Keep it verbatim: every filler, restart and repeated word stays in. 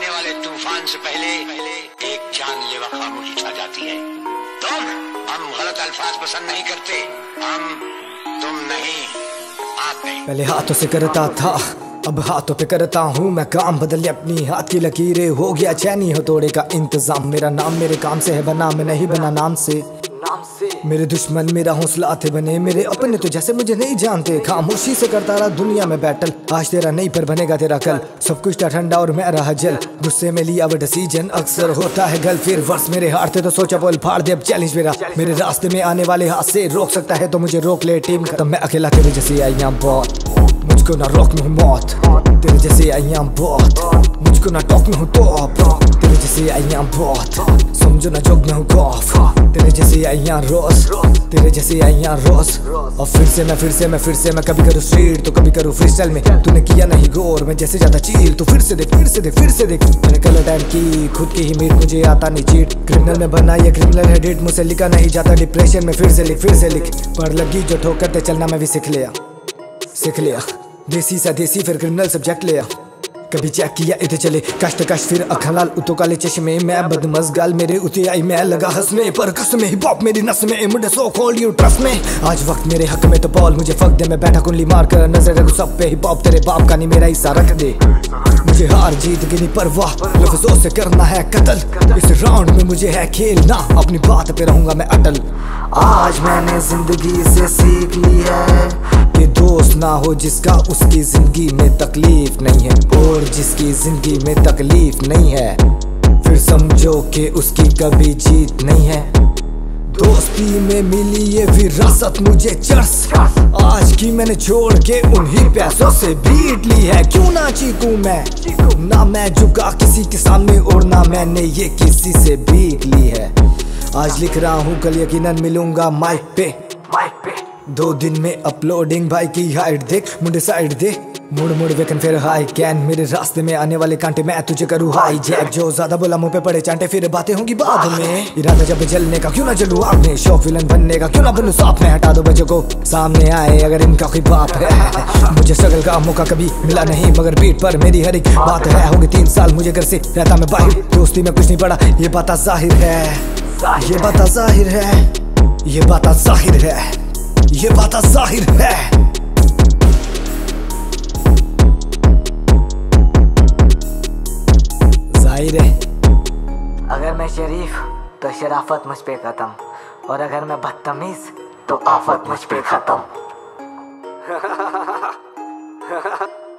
आने वाले तूफान से पहले पहले एक जानलेवा खामोशी छा जाती है। तुम हम गलत अल्फाज पसंद नहीं करते, हम तुम नहीं आप नहीं। पहले हाथों से करता था, अब हाथों पे करता हूँ मैं काम। बदल अपनी हाथ की लकीरें, हो गया चैनी हो तोड़े का इंतजाम। मेरा नाम मेरे काम से है बना, मैं नहीं बना नाम से नाम से। मेरे दुश्मन मेरा हौसला थे बने, मेरे अपने तो जैसे मुझे नहीं जानते। खामोशी से करता रहा दुनिया में बैटल, आज तेरा नहीं पर बनेगा तेरा कल। सब कुछ था ठंडा और मैं रहा जल, गुस्से में लिया वो डिसीजन अक्सर होता है गल। फिर वर्ष मेरे हारते तो सोचा बोल फाड़ दे अब चैलेंज मेरा। मेरे रास्ते में आने वाले हाथ से रोक सकता है तो मुझे रोक ले टीम खत्म। मैं अकेला तेरे जैसे आई एम बहुत, मुझको ना रोक में हूँ मौत। तेरे जैसे आई एम बहुत, मुझको ना टॉक में हूँ टॉप। तेरे जैसे आई एम बहुत, समझो ना जोग में हूँ कॉफ। तेरे जैसे आई एम रोज, तेरे जैसे आई एम रोज। और फिर से मैं फिर से मैं फिर से मैं कभी करूँ स्ट्रीट तो कभी करूँ फ्रीस्टाइल में। तूने किया नहीं गौर मैं जैसे ज्यादा चील, तू फिर से देख फिर से देख फिर से देख। मैंने कलर टाइम की खुद की ही मीट, मुझे आता नहीं चीट। क्रिमिनल में बना ये क्रिमिनल है डेट, मुझसे लिखा नहीं जाता डिप्रेशन में। फिर से लिख फिर से लिख, पर लगी जो ठोकर ते चलना मैं भी सीख लिया सीख लिया। देसी सा देसी फिर क्रिमिनल सब्जेक्ट लिया, कभी चेक किया इधर चले कष्ट कष्ट फिर अखलाल उतो काले चश्मे। मैं बदमज गाल मेरे उते आई, मैं लगा हंसने पर कसमें हिप हॉप मेरी नस में। मुझे सो कॉल यू ट्रस्ट में, आज वक्त मेरे हक में तो बॉल मुझे फक दे। मैं बैठा कुंडली मार कर नजर रखूं सब पे, हिप हॉप तेरे बाप का नहीं मेरा हिस्सा रख दे। मुझे हार जीत की नहीं परवाह, लफ्जों से करना है कत्ल। इस राउंड में मुझे है खेलना, अपनी बात पे रहूंगा मैं अटल। आज मैंने जिंदगी से सीख ली है कि दोस्त ना हो जिसका उसकी जिंदगी में तकलीफ नहीं है, और जिसकी जिंदगी में तकलीफ नहीं है फिर समझो कि उसकी कभी जीत नहीं है। दोस्ती में मिली ये विरासत मुझे चर्स, आज की मैंने छोड़ के उन्हीं पैसों से बीट ली है। क्यों ना चीकूं मैं, ना मैं झुका किसी के सामने और ना मैंने ये किसी से बीट ली है। आज लिख रहा हूँ कल यकीनन मिलूंगा माइक पे माइक पे। दो दिन में अपलोडिंग भाई की हाइट देख, मुंडे साइड दे मुड़ मुड़ वेकन फिर हाई कैन। मेरे रास्ते में आने वाले कांटे मैं तुझे करूँ हाई जैक। जो ज्यादा बोला मुंह पे पड़े चांटे, फिर बातें होंगी बाद में। इरादा जब जलने का क्यों ना जलूं आग में, शौक विलन बनने का क्यों ना बनूं सांप में। हटा दो बच्चों को सामने आए अगर इनका कोई बाप है। मुझे स्ट्रगल का मौका कभी मिला नहीं, मगर बीट पर मेरी हर एक बात है। हो गए तीन साल मुझे घर से रहता मैं बाहर, दोस्ती में कुछ नहीं पड़ा ये बात जाहिर है, ये बात जाहिर है, ये बात जाहिर है, ये बात जाहिर है। जाहिर है अगर मैं शरीफ तो शराफत मुझ पे खत्म, और अगर मैं बदतमीज तो आफत मुझ पे खत्म।